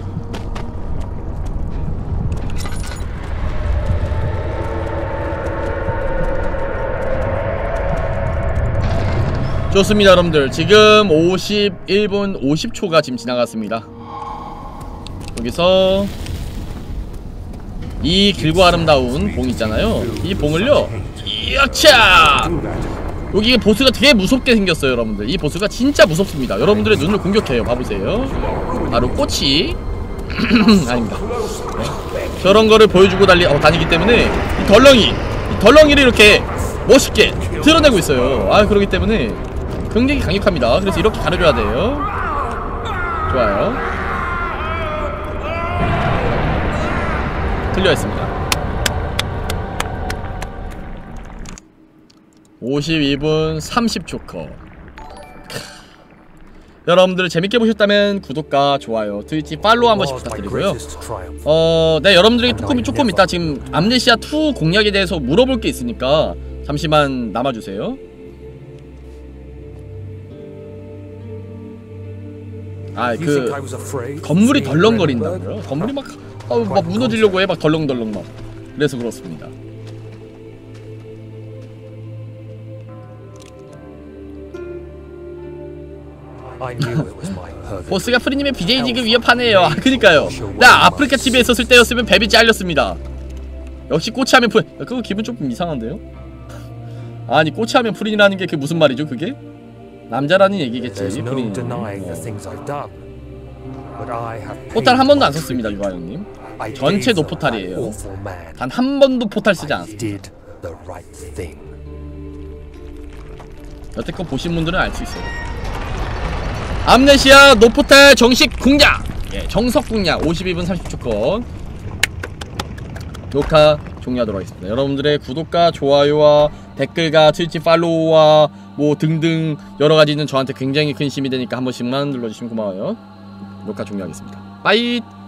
좋습니다, 여러분들. 지금 51분 50초가 지금 지나갔습니다. 여기서 이 길고 아름다운 봉 있잖아요. 이 봉을요, 이야차! 여기 보스가 되게 무섭게 생겼어요, 여러분들. 이 보스가 진짜 무섭습니다. 여러분들의 눈을 공격해요. 봐보세요. 바로 꼬치. 아닙니다. 네. 저런 거를 보여주고 다니기 때문에 이 덜렁이를 이렇게 멋있게 드러내고 있어요. 그러기 때문에 굉장히 강력합니다. 그래서 이렇게 가려줘야 돼요. 좋아요. 클리어했습니다. 52분 30초 컷. 여러분들 재밌게 보셨다면 구독과 좋아요, 트위치 팔로우 한 번씩 부탁드리고요. 네, 여러분들에게 조금 이따 지금 암네시아2 공략에 대해서 물어볼 게 있으니까 잠시만 남아주세요. 건물이 덜렁거린다고요? 건물이 막 무너지려고 해. 막 덜렁덜렁 막. 그래서 그렇습니다. 보스가 프리님의 BJ직을 위협하네요. 그니까요. 나 아프리카 TV에 있었을 때였으면 뱀이 잘렸습니다. 역시 꼬치하면 그거 기분 좀 이상한데요? 아니, 꼬치하면 프린이라는 게 그게 무슨 말이죠, 그게? 남자라는 얘기겠지, 프린. 포탈 한 번도 안 썼습니다, 유아형님. 전체 노포탈이에요. 단 한 번도 포탈 쓰지 않았습니다. 여태껏 보신 분들은 알 수 있어요. 암네시아 노포탈 정식 공략! 예, 정석 공략 52분 30초 건 녹화 종료하도록 하겠습니다. 여러분들의 구독과 좋아요와 댓글과 트위치 팔로우와 뭐 등등 여러가지는 저한테 굉장히 큰 힘이 되니까 한 번씩만 눌러주시면 고마워요. 녹화 종료하겠습니다. 빠이!